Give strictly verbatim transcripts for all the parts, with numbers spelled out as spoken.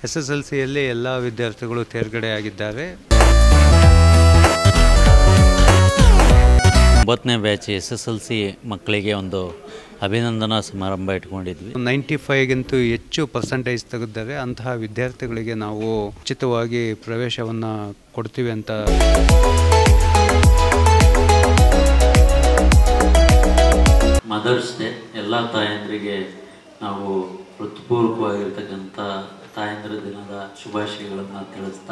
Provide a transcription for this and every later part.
S S L ಸಿಯಲ್ಲಿ ಎಲ್ಲ ವಿದ್ಯಾರ್ಥಿಗಳು ತೇರ್ಗಡೆಯಾಗಿದ್ದಾರೆ. ಒಂಬತ್ತನೇ batch S S L C ಮಕ್ಕಳಿಗೆ ಒಂದು ಅಭಿನಂದನಾ ಸಮಾರಂಭ ಇಟ್ಕೊಂಡಿದ್ವಿ. ನೈಂಟಿ ಫೈವ್ಗಿಂತೂ ಹೆಚ್ಚು ಪರ್ಸೆಂಟೇಜ್ ತೆಗೆದಿದ್ದಾರೆ. ಅಂತಹ ವಿದ್ಯಾರ್ಥಿಗಳಿಗೆ ನಾವು ಉಚಿತವಾಗಿ ಪ್ರವೇಶವನ್ನು ಕೊಡ್ತೀವಿ ಅಂತ. ಮದರ್ಸ್ ಡೇ ಎಲ್ಲ ತಾಯಂದ್ರಿಗೆ ನಾವು ಹೃತ್ಪೂರ್ವಕವಾಗಿರ್ತಕ್ಕಂಥ ತಾಯಂದ್ರ ದಿನದ ಶುಭಾಶಯಗಳನ್ನು ತಿಳಿಸ್ತಾ,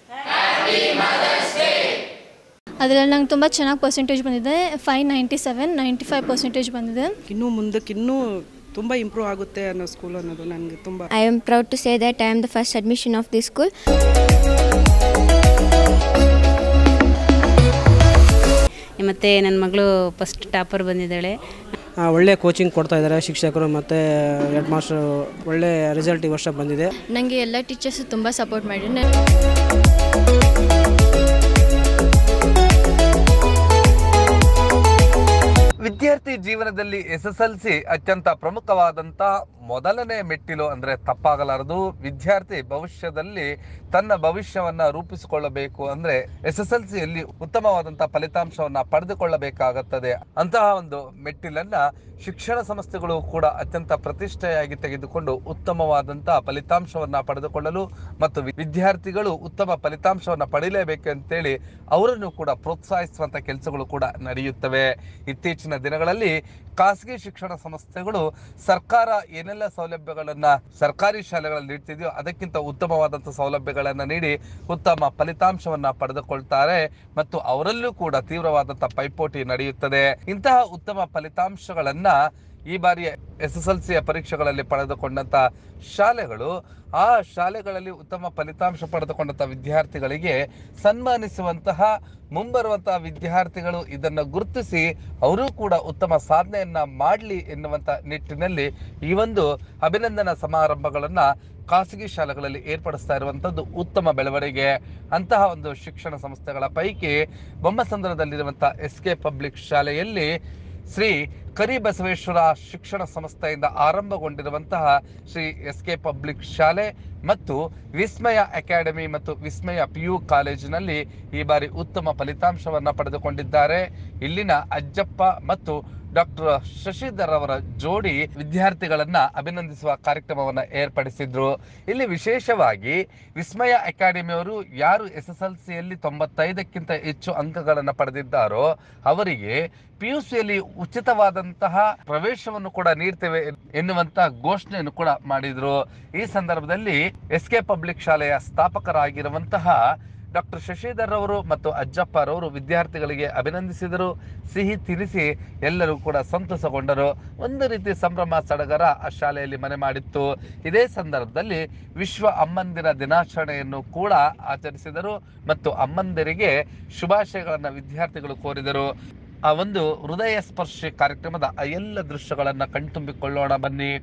ಅದರಲ್ಲಿ ನಂಗೆ ತುಂಬ ಚೆನ್ನಾಗಿ ಪರ್ಸೆಂಟೇಜ್ ಬಂದಿದೆ. Five ninety seven ninety five percentage ಬಂದಿದೆ. ಇನ್ನೂ ಮುಂದಕ್ಕೆ ಇನ್ನೂ ತುಂಬ ಇಂಪ್ರೂವ್ ಆಗುತ್ತೆ ಅನ್ನೋ ಸ್ಕೂಲ್ ಅನ್ನೋದು ನನಗೆ ತುಂಬ. I am proud to say that I am the first admission of this school. ಮತ್ತು ನನ್ನ ಮಗಳು ಫಸ್ಟ್ ಟಾಪರ್ ಬಂದಿದ್ದಾಳೆ. ಒಳ್ಳೆ ಕೋಚಿಂಗ್ ಕೊಡ್ತಾ ಇದ್ದಾರೆ ಶಿಕ್ಷಕರು ಮತ್ತು ಹೆಡ್ ಮಾಸ್ಟರ್. ಒಳ್ಳೆ ರಿಸಲ್ಟ್ ಈ ವರ್ಷ ಬಂದಿದೆ. ನನಗೆ ಎಲ್ಲ ಟೀಚರ್ಸು ತುಂಬ ಸಪೋರ್ಟ್ ಮಾಡಿದ್ರು. ವಿದ್ಯಾರ್ಥಿ ಜೀವನದಲ್ಲಿ ಎಸ್ ಎಸ್ ಎಲ್ ಸಿ ಅತ್ಯಂತ ಪ್ರಮುಖವಾದಂಥ ಮೊದಲನೇ ಮೆಟ್ಟಿಲು ಅಂದರೆ ತಪ್ಪಾಗಲಾರದು. ವಿದ್ಯಾರ್ಥಿ ಭವಿಷ್ಯದಲ್ಲಿ ತನ್ನ ಭವಿಷ್ಯವನ್ನ ರೂಪಿಸಿಕೊಳ್ಳಬೇಕು ಅಂದ್ರೆ ಎಸ್ ಎಸ್ ಎಲ್ ಸಿಯಲ್ಲಿ ಉತ್ತಮವಾದಂತಹ ಫಲಿತಾಂಶವನ್ನ ಪಡೆದುಕೊಳ್ಳಬೇಕಾಗುತ್ತದೆ. ಅಂತಹ ಒಂದು ಮೆಟ್ಟಿಲನ್ನ ಶಿಕ್ಷಣ ಸಂಸ್ಥೆಗಳು ಕೂಡ ಅತ್ಯಂತ ಪ್ರತಿಷ್ಠೆಯಾಗಿ ತೆಗೆದುಕೊಂಡು ಉತ್ತಮವಾದಂತಹ ಫಲಿತಾಂಶವನ್ನ ಪಡೆದುಕೊಳ್ಳಲು ಮತ್ತು ವಿದ್ಯಾರ್ಥಿಗಳು ಉತ್ತಮ ಫಲಿತಾಂಶವನ್ನ ಪಡೆಯಲೇಬೇಕು ಅಂತೇಳಿ ಅವರನ್ನು ಕೂಡ ಪ್ರೋತ್ಸಾಹಿಸುವಂತ ಕೆಲಸಗಳು ಕೂಡ ನಡೆಯುತ್ತವೆ. ಇತ್ತೀಚಿನ ದಿನಗಳಲ್ಲಿ ಖಾಸಗಿ ಶಿಕ್ಷಣ ಸಂಸ್ಥೆಗಳು ಸರ್ಕಾರ ಏನೆಲ್ಲ ಸೌಲಭ್ಯಗಳನ್ನ ಸರ್ಕಾರಿ ಶಾಲೆಗಳಲ್ಲಿ ನೀಡ್ತಿದೆಯೋ ಅದಕ್ಕಿಂತ ಉತ್ತಮವಾದಂತಹ ಸೌಲಭ್ಯಗಳನ್ನ ನೀಡಿ ಉತ್ತಮ ಫಲಿತಾಂಶವನ್ನ ಪಡೆದುಕೊಳ್ತಾರೆ ಮತ್ತು ಅವರಲ್ಲೂ ಕೂಡ ತೀವ್ರವಾದಂತಹ ಪೈಪೋಟಿ ನಡೆಯುತ್ತದೆ. ಇಂತಹ ಉತ್ತಮ ಫಲಿತಾಂಶಗಳನ್ನ ಈ ಬಾರಿಯ ಎಸ್ ಎಸ್ ಎಲ್ ಸಿಯ ಪರೀಕ್ಷೆಗಳಲ್ಲಿ ಪಡೆದುಕೊಂಡಂತ ಶಾಲೆಗಳು ಆ ಶಾಲೆಗಳಲ್ಲಿ ಉತ್ತಮ ಫಲಿತಾಂಶ ಪಡೆದುಕೊಂಡಂತ ವಿದ್ಯಾರ್ಥಿಗಳಿಗೆ ಸನ್ಮಾನಿಸುವಂತಹ ಮುಂಬರುವಂತಹ ವಿದ್ಯಾರ್ಥಿಗಳು ಇದನ್ನು ಗುರುತಿಸಿ ಅವರು ಕೂಡ ಉತ್ತಮ ಸಾಧನೆಯನ್ನ ಮಾಡಲಿ ಎನ್ನುವಂತ ನಿಟ್ಟಿನಲ್ಲಿ ಈ ಒಂದು ಅಭಿನಂದನಾ ಸಮಾರಂಭಗಳನ್ನ ಖಾಸಗಿ ಶಾಲೆಗಳಲ್ಲಿ ಏರ್ಪಡಿಸ್ತಾ ಇರುವಂತದ್ದು ಉತ್ತಮ ಬೆಳವಣಿಗೆ. ಅಂತಹ ಒಂದು ಶಿಕ್ಷಣ ಸಂಸ್ಥೆಗಳ ಪೈಕಿ ಬೊಮ್ಮಸಂದ್ರದಲ್ಲಿರುವಂತಹ ಎಸ್ ಕೆ ಪಬ್ಲಿಕ್ ಶಾಲೆಯಲ್ಲಿ ಶ್ರೀ ಕರಿಬಸವೇಶ್ವರ ಶಿಕ್ಷಣ ಸಂಸ್ಥೆಯಿಂದ ಆರಂಭಗೊಂಡಿರುವಂತಹ ಶ್ರೀ ಎಸ್ ಕೆ ಪಬ್ಲಿಕ್ ಶಾಲೆ ಮತ್ತು ವಿಸ್ಮಯ ಅಕಾಡೆಮಿ ಮತ್ತು ವಿಸ್ಮಯ ಪಿ ಯು ಕಾಲೇಜಿನಲ್ಲಿ ಈ ಬಾರಿ ಉತ್ತಮ ಫಲಿತಾಂಶವನ್ನ ಪಡೆದುಕೊಂಡಿದ್ದಾರೆ. ಇಲ್ಲಿನ ಅಜ್ಜಪ್ಪ ಮತ್ತು ಡಾಕ್ಟರ್ ಶಶಿಧರ್ ಅವರ ಜೋಡಿ ವಿದ್ಯಾರ್ಥಿಗಳನ್ನ ಅಭಿನಂದಿಸುವ ಕಾರ್ಯಕ್ರಮವನ್ನ ಏರ್ಪಡಿಸಿದ್ರು. ಇಲ್ಲಿ ವಿಶೇಷವಾಗಿ ವಿಸ್ಮಯ ಅಕಾಡೆಮಿಯವರು ಯಾರು ಎಸ್ ಎಸ್ ಎಲ್ ಸಿಯಲ್ಲಿ ತೊಂಬತ್ತೈದಕ್ಕಿಂತ ಹೆಚ್ಚು ಅಂಕಗಳನ್ನು ಪಡೆದಿದ್ದಾರೋ ಅವರಿಗೆ ಪಿ ಯು ಸಿಯಲ್ಲಿ ಉಚಿತವಾದಂತಹ ಪ್ರವೇಶವನ್ನು ಕೂಡ ನೀಡ್ತೇವೆ ಎನ್ನುವಂತ ಘೋಷಣೆಯನ್ನು ಕೂಡ ಮಾಡಿದ್ರು. ಈ ಸಂದರ್ಭದಲ್ಲಿ ಎಸ್ ಕೆ ಪಬ್ಲಿಕ್ ಶಾಲೆಯ ಸ್ಥಾಪಕರಾಗಿರುವಂತಹ ಡಾಕ್ಟರ್ ಶಶಿಧರ್ ಅವರು ಮತ್ತು ಅಜ್ಜಪ್ಪರವರು ವಿದ್ಯಾರ್ಥಿಗಳಿಗೆ ಅಭಿನಂದಿಸಿದರು, ಸಿಹಿ ತಿನಿಸಿ ಎಲ್ಲರೂ ಕೂಡ ಸಂತಸಗೊಂಡರು. ಒಂದು ರೀತಿ ಸಂಭ್ರಮ ಸಡಗರ ಆ ಶಾಲೆಯಲ್ಲಿ ಮನೆ ಮಾಡಿತ್ತು. ಇದೇ ಸಂದರ್ಭದಲ್ಲಿ ವಿಶ್ವ ಅಮ್ಮಂದಿರ ದಿನಾಚರಣೆಯನ್ನು ಕೂಡ ಆಚರಿಸಿದರು ಮತ್ತು ಅಮ್ಮಂದಿರಿಗೆ ಶುಭಾಶಯಗಳನ್ನ ವಿದ್ಯಾರ್ಥಿಗಳು ಕೋರಿದರು. ಆ ಒಂದು ಹೃದಯ ಸ್ಪರ್ಶಿ ಕಾರ್ಯಕ್ರಮದ ಆ ಎಲ್ಲ ದೃಶ್ಯಗಳನ್ನ ಕಣ್ತುಂಬಿಕೊಳ್ಳೋಣ ಬನ್ನಿ.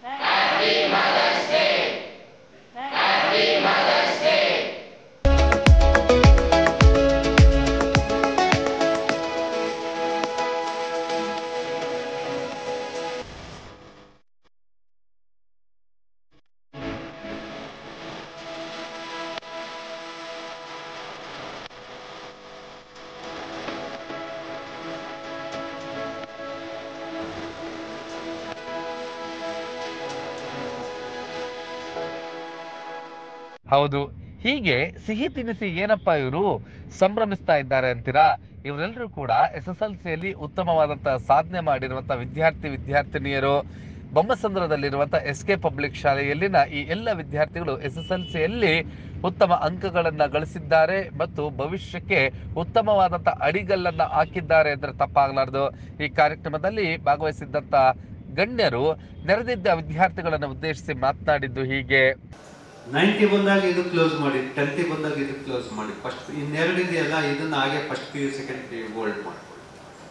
ಹೌದು, ಹೀಗೆ ಸಿಹಿ ತಿನಿಸಿ ಏನಪ್ಪಾ ಇವರು ಸಂಭ್ರಮಿಸ್ತಾ ಇದ್ದಾರೆ ಅಂತೀರಾ? ಇವರೆಲ್ಲರೂ ಕೂಡ ಎಸ್ ಎಸ್ ಎಲ್ ಸಿಯಲ್ಲಿ ಉತ್ತಮವಾದಂತಹ ಸಾಧನೆ ಮಾಡಿರುವಂತಹ ವಿದ್ಯಾರ್ಥಿ ವಿದ್ಯಾರ್ಥಿನಿಯರು. ಬೊಮ್ಮಸಂದ್ರದಲ್ಲಿರುವಂತಹ ಎಸ್ ಕೆ ಪಬ್ಲಿಕ್ ಶಾಲೆಯಲ್ಲಿನ ಈ ಎಲ್ಲ ವಿದ್ಯಾರ್ಥಿಗಳು ಎಸ್ ಎಸ್ ಎಲ್ ಸಿಯಲ್ಲಿ ಉತ್ತಮ ಅಂಕಗಳನ್ನ ಗಳಿಸಿದ್ದಾರೆ ಮತ್ತು ಭವಿಷ್ಯಕ್ಕೆ ಉತ್ತಮವಾದಂತಹ ಅಡಿಗಲ್ಲನ್ನ ಹಾಕಿದ್ದಾರೆ ಅಂದ್ರೆ ತಪ್ಪಾಗಲಾರದು. ಈ ಕಾರ್ಯಕ್ರಮದಲ್ಲಿ ಭಾಗವಹಿಸಿದ್ದಂತ ಗಣ್ಯರು ನೆರೆದಿದ್ದ ವಿದ್ಯಾರ್ಥಿಗಳನ್ನು ಉದ್ದೇಶಿಸಿ ಮಾತನಾಡಿದ್ದು ಹೀಗೆ. ನೈಂಟಿ ಬಂದಾಗ ಇದು ಕ್ಲೋಸ್ ಮಾಡಿ, ಟೆಂತ್ ಬಂದಾಗ ಇದು ಕ್ಲೋಸ್ ಮಾಡಿ, ಫಸ್ಟ್ ಇನ್ನೆರಡು ಇದೆಯಲ್ಲ ಇದನ್ನ ಹಾಗೆ first P U second P U hold ಮಾಡ್ಕೊಳ್ಳಿ,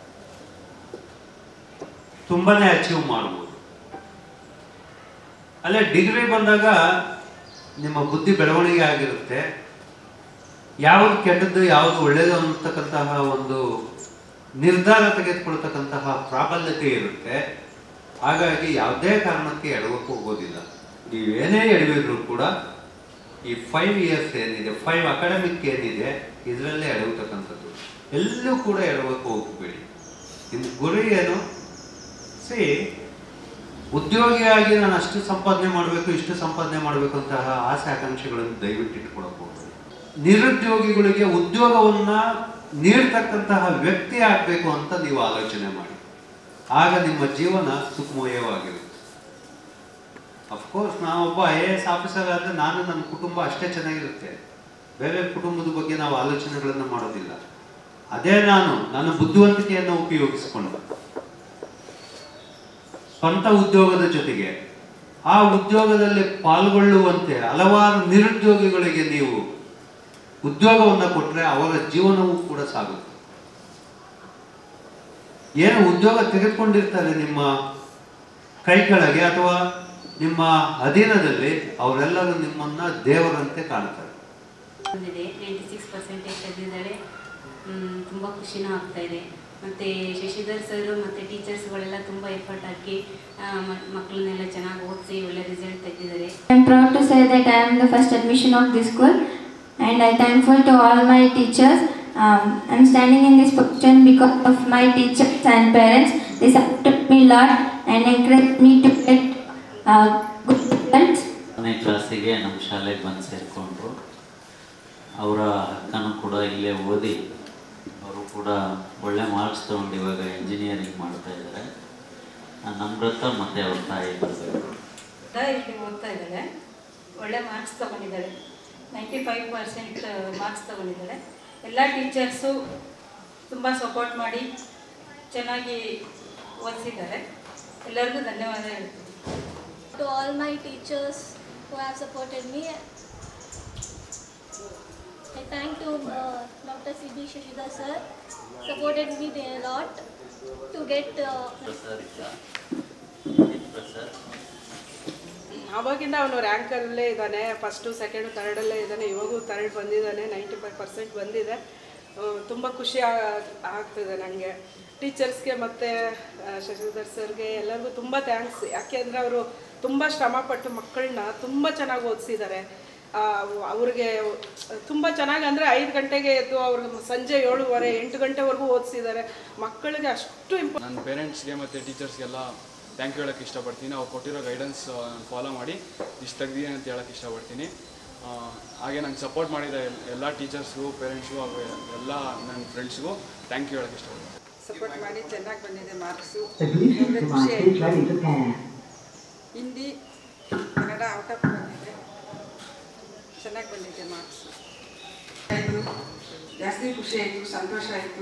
ತುಂಬಾನೇ ಅಚೀವ್ ಮಾಡ್ಬೋದು. ಅಲ್ಲೇ ಡಿಗ್ರಿ ಬಂದಾಗ ನಿಮ್ಮ ಬುದ್ಧಿ ಬೆಳವಣಿಗೆ ಆಗಿರುತ್ತೆ, ಯಾವುದು ಕೆಟ್ಟದ್ದು ಯಾವುದು ಒಳ್ಳೇದು ಅಂತಕ್ಕಂತಹ ಒಂದು ನಿರ್ಧಾರ ತೆಗೆದುಕೊಳ್ತಕ್ಕಂತಹ ಪ್ರಾಬಲ್ಯತೆ ಇರುತ್ತೆ. ಹಾಗಾಗಿ ಯಾವುದೇ ಕಾರಣಕ್ಕೆ ಎಡವಕ್ಕೆ ಹೋಗೋದಿಲ್ಲ. ನೀವೇನೇ ಎಡವಿದ್ರು ಕೂಡ ಈ ಫೈವ್ ಇಯರ್ಸ್ ಏನಿದೆ, ಫೈವ್ ಅಕಾಡೆಮಿಕ್ ಏನಿದೆ, ಇದರಲ್ಲೇ ಎಡವತಕ್ಕಂಥದ್ದು. ಎಲ್ಲೂ ಕೂಡ ಎಡವಕ್ಕೆ ಹೋಗಬೇಡಿ. ಇನ್ನು ಗುರಿ ಏನು? ಸಿ, ಉದ್ಯೋಗಿಯಾಗಿ ನಾನು ಅಷ್ಟು ಸಂಪಾದನೆ ಮಾಡಬೇಕು, ಇಷ್ಟು ಸಂಪಾದನೆ ಮಾಡಬೇಕು ಅಂತಹ ಆಸೆ ಆಕಾಂಕ್ಷೆಗಳನ್ನು ದಯವಿಟ್ಟು ಇಟ್ಕೊಳಕ್ಕೆ ಹೋಗ್ಬೇಡಿ. ನಿರುದ್ಯೋಗಿಗಳಿಗೆ ಉದ್ಯೋಗವನ್ನ ನೀಡ್ತಕ್ಕಂತಹ ವ್ಯಕ್ತಿ ಆಗಬೇಕು ಅಂತ ನೀವು ಆಲೋಚನೆ ಮಾಡಿ. ಆಗ ನಿಮ್ಮ ಜೀವನ ಸುಖಮಯವಾಗಿರುತ್ತೆ. ಅಫ್ಕೋರ್ಸ್ ನಾವೊಬ್ಬ ಐ ಎ ಎಸ್ ಆಫೀಸರ್ ಆದರೆ ನಾನು ನನ್ನ ಕುಟುಂಬ ಅಷ್ಟೇ ಚೆನ್ನಾಗಿರುತ್ತೆ. ಬೇರೆ ಕುಟುಂಬದ ಬಗ್ಗೆ ನಾವು ಆಲೋಚನೆಗಳನ್ನು ಮಾಡೋದಿಲ್ಲ. ಅದೇ ನಾನು ನನ್ನ ಬುದ್ಧಿವಂತಿಕೆಯನ್ನು ಉಪಯೋಗಿಸಿಕೊಂಡು ಸ್ವಂತ ಉದ್ಯೋಗದ ಜೊತೆಗೆ ಆ ಉದ್ಯೋಗದಲ್ಲಿ ಪಾಲ್ಗೊಳ್ಳುವಂತೆ ಹಲವಾರು ನಿರುದ್ಯೋಗಿಗಳಿಗೆ ನೀವು ಉದ್ಯೋಗವನ್ನು ಕೊಟ್ಟರೆ ಅವರ ಜೀವನವೂ ಕೂಡ ಸಾಗುತ್ತೆ. ಏನು ಉದ್ಯೋಗ ತೆಗೆದುಕೊಂಡಿರ್ತಾರೆ ನಿಮ್ಮ ಕೈ ಕೆಳಗೆ ಅಥವಾ ನಿಮ್ಮ ಅಧೀನದಲ್ಲಿ, ಅವರೆಲ್ಲರೂ ನಿಮ್ಮನ್ನ ದೇವರಂತೆ ಕಾಣ್ತಾರೆ. ಬಂದಿದೆ ನೈಂಟಿ ಸಿಕ್ಸ್ ಪರ್ಸೆಂಟೇಜ್ ತೆಗೆದಿದ್ದಾಳೆ. ತುಂಬ ಖುಷಿನೂ ಆಗ್ತಾ ಇದೆ. ಮತ್ತು ಶಶಿಧರ್ ಸರು ಮತ್ತು ಟೀಚರ್ಸ್ಗಳೆಲ್ಲ ತುಂಬ ಎಫರ್ಟ್ ಹಾಕಿ ಮಕ್ಕಳನ್ನೆಲ್ಲ ಚೆನ್ನಾಗಿ ಓದಿಸಿ ಒಳ್ಳೆ ರಿಸಲ್ಟ್ ತೆಗೆದಿದ್ದಾರೆ. I am proud to say that I am the first admission of this school and I am thankful to all my teachers. Um, I am standing in this position because of my teachers and parents. They supported me a lot and encouraged me to get uh, good results. ಮನೆ ಕ್ಲಾಸಿಗೆ ನಮ್ಮ ಶಾಲೆಗೆ ಬಂದು ಸೇರಿಕೊಂಡ್ರು. ಅವರ ಅಕ್ಕನೂ ಕೂಡ ಇಲ್ಲೇ ಓದಿ ಅವರು ಕೂಡ ಒಳ್ಳೆ ಮಾರ್ಕ್ಸ್ ತೊಗೊಂಡು ಇವಾಗ ಇಂಜಿನಿಯರಿಂಗ್ ಮಾಡ್ತಾ ಇದ್ದಾರೆ. ನಮ್ರತ ಮತ್ತು ಅವ್ರ ತಾಯಿ ಬರಬೇಕು. ಇಲ್ಲಿ ಓದ್ತಾ ಇದ್ದಾಳೆ, ಒಳ್ಳೆ ಮಾರ್ಕ್ಸ್ ತೊಗೊಂಡಿದ್ದಾಳೆ. ನೈಂಟಿ ಫೈವ್ ಪರ್ಸೆಂಟ್ ಮಾರ್ಕ್ಸ್ ತೊಗೊಂಡಿದ್ದಾಳೆ. ಎಲ್ಲ ಟೀಚರ್ಸು ತುಂಬ ಸಪೋರ್ಟ್ ಮಾಡಿ ಚೆನ್ನಾಗಿ ಓದಿಸಿದ್ದಾರೆ. ಎಲ್ಲರಿಗೂ ಧನ್ಯವಾದ ಹೇಳ್ತೀನಿ. To all my teachers who have supported me, I thank to uh, Doctor C B Shashidhar sir, supported me a lot to get uh, ಆವಾಗಿಂದ ಅವನು ರ್ಯಾಂಕಲ್ಲೇ ಇದ್ದಾನೆ. ಫಸ್ಟು ಸೆಕೆಂಡು ಥರ್ಡಲ್ಲೇ ಇದ್ದಾನೆ. ಇವಾಗೂ ಥರ್ಡ್ ಬಂದಿದ್ದಾನೆ. ನೈಂಟಿ ಫೈವ್ ಪರ್ಸೆಂಟ್ ಬಂದಿದೆ. ತುಂಬ ಖುಷಿ ಆಗ್ತಿದೆ ನನಗೆ. ಟೀಚರ್ಸ್ಗೆ ಮತ್ತು ಶಶಿಧರ್ ಸರ್ಗೆ ಎಲ್ಲರಿಗೂ ತುಂಬ ಥ್ಯಾಂಕ್ಸ್. ಯಾಕೆಂದರೆ ಅವರು ತುಂಬ ಶ್ರಮಪಟ್ಟು ಮಕ್ಕಳನ್ನ ತುಂಬ ಚೆನ್ನಾಗಿ ಓದಿಸಿದ್ದಾರೆ. ಅವ್ರಿಗೆ ತುಂಬ ಚೆನ್ನಾಗಿ ಅಂದರೆ ಐದು ಗಂಟೆಗೆ ಎದ್ದು ಅವ್ರಿಗೆ ಸಂಜೆ ಏಳುವರೆ ಎಂಟು ಗಂಟೆವರೆಗೂ ಓದಿಸಿದ್ದಾರೆ. ಮಕ್ಕಳಿಗೆ ಅಷ್ಟು ಇಂಪ ನನ್ನ ಪೇರೆಂಟ್ಸ್ಗೆ ಮತ್ತು ಟೀಚರ್ಸ್ಗೆಲ್ಲ ಥ್ಯಾಂಕ್ ಯು ಹೇಳೋಕ್ಕೆ ಇಷ್ಟಪಡ್ತೀನಿ. ಅವ್ರು ಕೊಟ್ಟಿರೋ ಗೈಡೆನ್ಸ್ ಫಾಲೋ ಮಾಡಿ ಇಷ್ಟು ತೆಗ್ದಿದ್ದೀನಿ ಅಂತ ಹೇಳೋಕ್ಕೆ ಇಷ್ಟಪಡ್ತೀನಿ. ಹಾಗೆ ನಂಗೆ ಸಪೋರ್ಟ್ ಮಾಡಿದ ಎಲ್ಲ ಟೀಚರ್ಸ್ಗೂ, ಪೇರೆಂಟ್ಸ್ಗೂ, ಎಲ್ಲ ನನ್ನ ಫ್ರೆಂಡ್ಸ್ಗೂ ಥ್ಯಾಂಕ್ ಯು ಹೇಳೋಕ್ಕೆ ಇಷ್ಟಪಡ್ತೀನಿ. ಸಪೋರ್ಟ್ ಮಾಡಿ ಚೆನ್ನಾಗಿ ಬಂದಿದೆ ಮಾರ್ಕ್ಸು. ಖುಷಿ ಆಯಿತು. ಹಿಂದಿ, ಕನ್ನಡ ಔಟ್ ಆಫ್ ಬಂದಿದೆ. ಚೆನ್ನಾಗಿ ಬಂದಿದೆ ಮಾರ್ಕ್ಸು. ಆಯಿತು, ಜಾಸ್ತಿ ಖುಷಿ ಆಯಿತು, ಸಂತೋಷ ಆಯಿತು.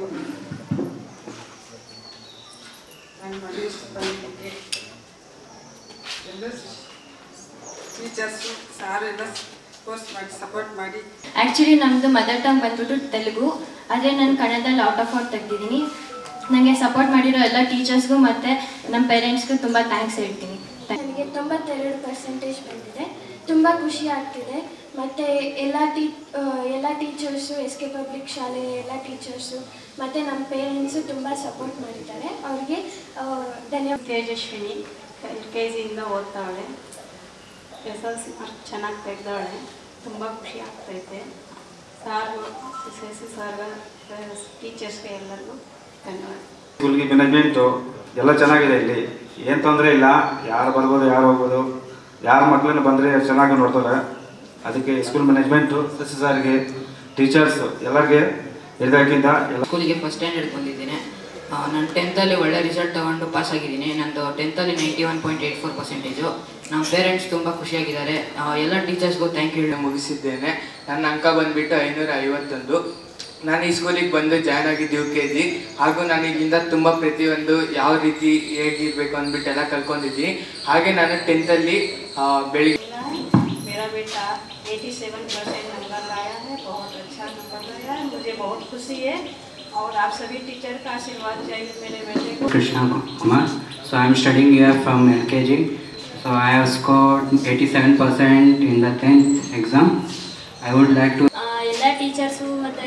ನನ್ನ ಮದುವೆ ಬಂದಿದ್ದಕ್ಕೆ ಎಲ್ಲ ಟೀಚರ್ಸು ಸಾರು ಎಲ್ಲ ಪೋಸ್ಟ್ ಮಾಡಿ ಸಪೋರ್ಟ್ ಮಾಡಿ. ಆ್ಯಕ್ಚುಲಿ ನಮ್ಮದು ಮದರ್ ಟಂಗ್ ಬಂದ್ಬಿಟ್ಟು ತೆಲುಗು, ಆದರೆ ನಾನು ಕನ್ನಡದಲ್ಲಿ ಔಟ್ ಆಫ್ ಔಟ್ ತೆಗೆದಿದ್ದೀನಿ. ನನಗೆ ಸಪೋರ್ಟ್ ಮಾಡಿರೋ ಎಲ್ಲ ಟೀಚರ್ಸ್ಗೂ ಮತ್ತು ನಮ್ಮ ಪೇರೆಂಟ್ಸ್ಗೂ ತುಂಬ ಥ್ಯಾಂಕ್ಸ್ ಹೇಳ್ತೀನಿ. ನನಗೆ ತೊಂಬತ್ತೆರಡು ಪರ್ಸೆಂಟೇಜ್ ಬಂದಿದೆ. ತುಂಬ ಖುಷಿ ಆಗ್ತಿದೆ. ಮತ್ತು ಎಲ್ಲ ಟೀ ಎಲ್ಲ ಟೀಚರ್ಸು, ಎಸ್ ಕೆ ಪಬ್ಲಿಕ್ ಶಾಲೆ ಎಲ್ಲ ಟೀಚರ್ಸು ಮತ್ತು ನಮ್ಮ ಪೇರೆಂಟ್ಸು ತುಂಬ ಸಪೋರ್ಟ್ ಮಾಡಿದ್ದಾರೆ. ಅವ್ರಿಗೆ ಧನ್ಯವಾದ. ತೇಜಸ್ವಿನಿ ಎಲ್ ಕೆ ಜಿಯಿಂದ ಓದ್ತಾವಳೆ. ಎಸ್ ಎಲ್ ಸಿ ಮಾರ್ಕ್ ಚೆನ್ನಾಗಿ ತೆಗೆದವಳೆ. ತುಂಬ ಖುಷಿ ಆಗ್ತೈತೆ. ಸಾರು, ಎಸ್ ಎಸ್ ಸಿ ಸಾರ್ಗ, ಟೀಚರ್ಸ್ಗೆ ಎಲ್ಲರಿಗೂ ಧನ್ಯವಾದ. ಸ್ಕೂಲ್ಗೆ ಮ್ಯಾನೇಜ್ಮೆಂಟು ಎಲ್ಲ ಚೆನ್ನಾಗಿದೆ. ಇಲ್ಲಿ ಏನು ತೊಂದರೆ ಇಲ್ಲ. ಯಾರು ಬರ್ಬೋದು, ಯಾರು ಹೋಗ್ಬೋದು, ಯಾರ ಮಕ್ಕಳನ್ನ ಬಂದರೆ ಚೆನ್ನಾಗಿ ನೋಡ್ತಾರೆ. ಅದಕ್ಕೆ ಸ್ಕೂಲ್ ಮ್ಯಾನೇಜ್ಮೆಂಟು, ಎಸ್ ಎಸ್ ಆರ್ಗೆ, ಟೀಚರ್ಸು ಎಲ್ಲರಿಗೆ ಇರೋದಕ್ಕಿಂತ ಎಲ್ಲ. ಸ್ಕೂಲಿಗೆ ಫಸ್ಟ್ ಸ್ಟ್ಯಾಂಡರ್ಡ್ ಬಂದಿದ್ದೀನಿ. ನಾನು ಟೆಂತಲ್ಲಿ ಒಳ್ಳೆ ರಿಸಲ್ಟ್ ತೊಗೊಂಡು ಪಾಸ್ ಆಗಿದ್ದೀನಿ. ನಂದು ಟೆಂತಲ್ಲಿ ninety one point eight four percentage. ನಮ್ಮ ಪೇರೆಂಟ್ಸ್ ತುಂಬ ಖುಷಿಯಾಗಿದ್ದಾರೆ. ಎಲ್ಲ ಟೀಚರ್ಸ್ಗೂ ಥ್ಯಾಂಕ್ ಯು. ಮುಗಿಸಿದ್ದೇನೆ. ನನ್ನ ಅಂಕ ಬಂದುಬಿಟ್ಟು ಐನೂರ ಐವತ್ತೊಂದು. ನಾನು ಈ ಸ್ಕೂಲಿಗೆ ಬಂದು ಜಾಯ್ನ್ ಆಗಿದ್ದು ಯು ಕೆ ಜಿ. ಹಾಗೂ ನಾನು ಇಲ್ಲಿಂದ ತುಂಬ ಪ್ರತಿಯೊಂದು ಯಾವ ರೀತಿ ಹೇಗಿರಬೇಕು ಅಂದ್ಬಿಟ್ಟು ಎಲ್ಲ ಕಲ್ತ್ಕೊಂಡಿದ್ದೀನಿ. ಹಾಗೆ ನಾನು ಟೆಂತಲ್ಲಿ ಬೆಳಿಗ್ಗೆ मेरा बेटा सत्तासी परसेंट नंबर लाया है. बहुत अच्छा नंबर लाया है. मुझे बहुत खुशी है और आप सभी टीचर का आशीर्वाद चाहिए मेरे बेटे को. Krishna Kumar. So I am studying here from L K G. So I have scored eighty-seven percent in the tenth exam. I would like to ಎಲ್ಲ ಟೀಚರ್ಸು ಮತ್ತು